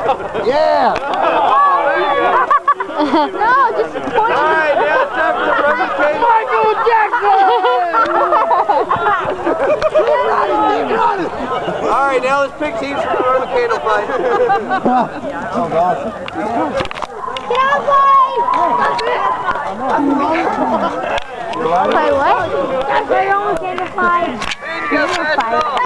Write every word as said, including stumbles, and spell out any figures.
Yeah! No, just point. Alright, now it's time for the Roman candle. Michael Jackson! Alright, now let's pick teams for the Roman candle fight. Oh gosh. Get out, boy! Play what? Play Roman candle fight. Man, you got a fast ball.